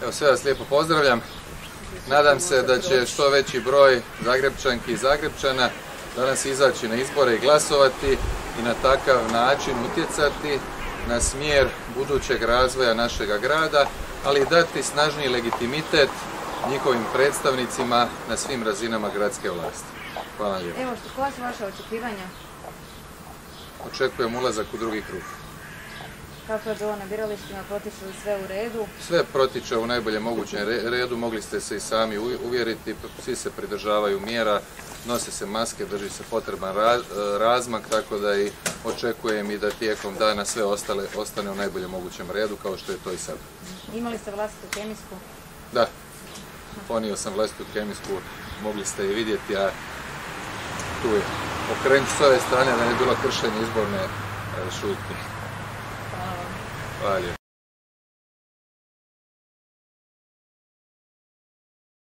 Sve vas lijepo pozdravljam. Nadam se da će što veći broj Zagrebčanki i Zagrebčana danas izaći na izbore i glasovati i na takav način utjecati na smjer budućeg razvoja našega grada, ali i dati snažniji legitimitet njihovim predstavnicima na svim razinama gradske vlasti. Hvala lijepo. Evo, koja su vaše očekivanja? Očekujem ulazak u drugi krug. Kako je bilo na biralištima, protiče li sve u redu? Sve protiče u najboljem mogućem redu, mogli ste se i sami uvjeriti, svi se pridržavaju mjera, nose se maske, drži se potreban razmak, tako da i očekujem i da tijekom dana sve ostane u najboljem mogućem redu, kao što je to i sad. Imali ste vlastitu kemijsku? Da, ponio sam vlastitu kemijsku, mogli ste i vidjeti, a tu je. Okrenut s ove strane da ne je bilo kršenje izborne šutnje. Hvala vam. Hvala lijepo.